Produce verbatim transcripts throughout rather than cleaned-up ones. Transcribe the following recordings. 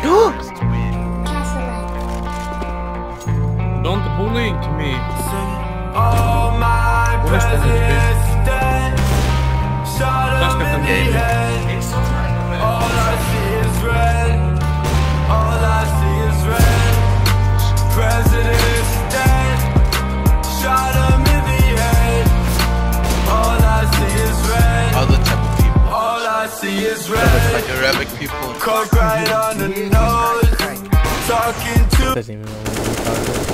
Don't bully to me. All my presidents dead. Shot up in the head. All I see is red. All I see is red. Presidents dead. Shot up in the head. All I see is red. Other type of people. All I see is red. Like Arabic people. Coke right on the nose. Talking to. Doesn't even know what we're talking about.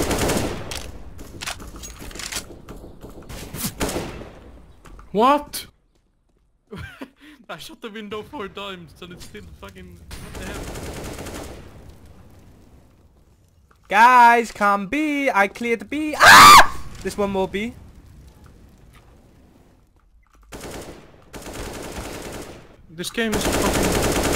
What? I shot the window four times and it's still fucking. What the hell? Guys, come B. I cleared B. Ah! This one more B. This game is fucking.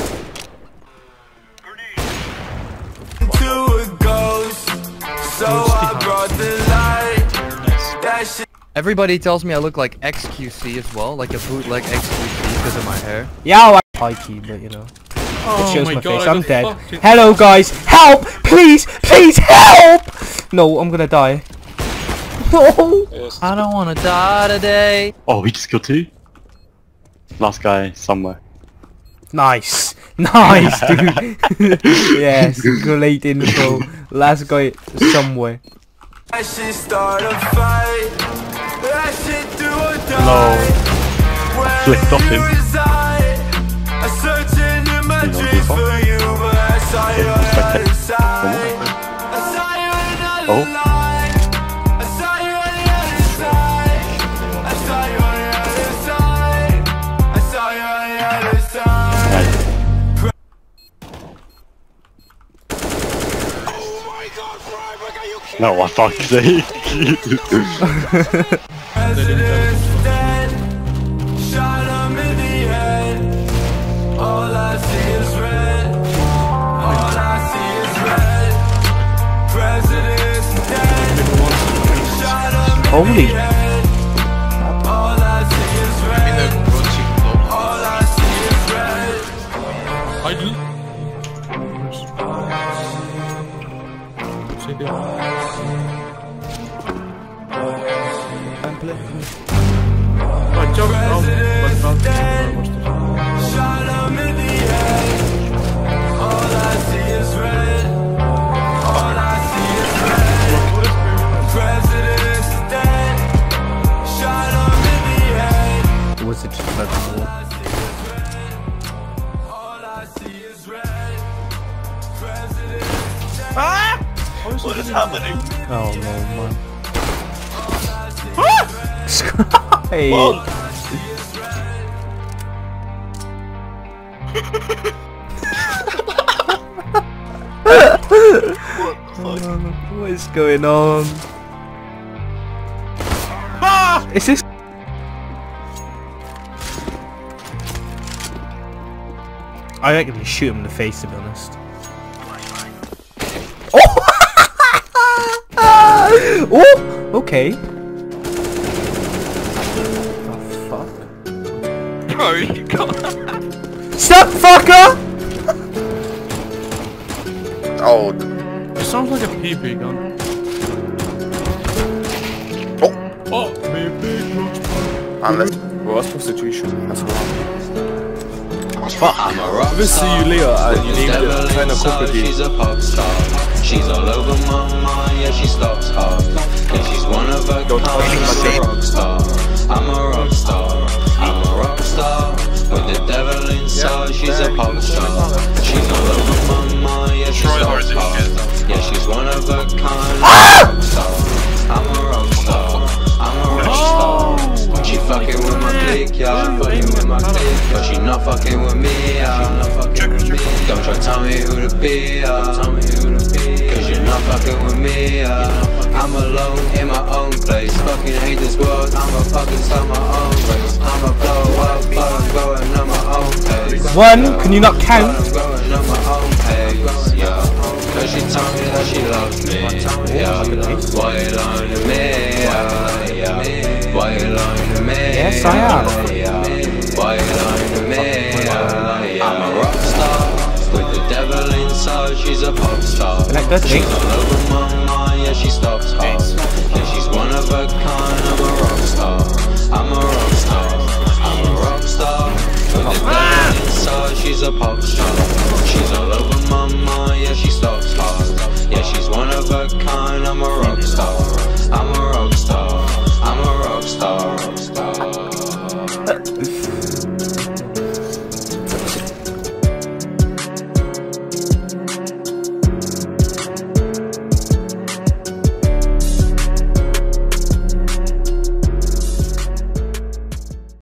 To a ghost. So I brought the light. That shit. Everybody tells me I look like X Q C as well, like a bootleg X Q C because of my hair. Yeah, I high key, but you know. Oh It shows my my god, face. I I'm got dead. fucked in- Hello, guys. Help! Please, please help! No, I'm gonna die. No. I don't want to die today. Oh, we just killed two? Last guy somewhere. Nice, nice, dude. Yes, great info. Last guy somewhere. That shit start a fight. That shit do or die. No. Flicked off him. I searching in my You know, dreams before. for you, but I saw you on the other side. I saw you on another Oh. line. I saw you on the other side. I saw you on the other side. I saw you on the other side. Nice. No, what fuck sake. President's dead. Shot him in the head. All I see is red. All I see is red. President's dead. Shot him in Holy. the head. All I see is red. All I see is red. I do. What's he doing? I'm playing. Oh, jump. Oh, President's what about dead. this? Shot him in the head. All I see is red. All I see is red. President's dead. Shot him in the head. Was it just like All I see is red. All I see is red. President's dead. Ah! What is happening? Oh no, man. Hey. What is going on? Ah! Is this? I reckon we shoot him in the face, to be honest. Oh! Oh! Okay. The fuck? Bro, you got. Stop, fucker! Oh. It sounds like a P P gun. Oh. Oh, baby. Unless. Well, that's prostitution. That's wrong. Fuck. If I see you later and you need to kind of copy. She's a pop star. She's all over my mind. Yeah, she stops hard. And she's one of a kind. I'm a rock star. I'm a rock star. I'm a rock star. With the devil inside. She's a pop star. She's all over my mind. Yeah, she stops hard. Yeah, she's one of a kind. I'm a rock star. I'm a rock star. I'm a rock star. She fucking with my clique, yeah. Fucking with my clique, but she not fucking with me, yeah. She not fucking with me. Don't try to tell me who to be, yeah. Tell me who to be, cause you're not fucking with me, yeah. I'm alone in my own place. Fucking hate this world. I'ma fucking start my own race. I'ma blow up, but I'm going on my own pace. One, can you not count? I'm going on my own pace, yeah. Cause she told me that she loves me, yeah. Why you lying to me, yeah, yeah. Why you lying to me? Yes, I am. Why you lying to me? I'm a rock star with the devil inside. a pop star. Connect that, She's all over my mind, yeah, she stops hard.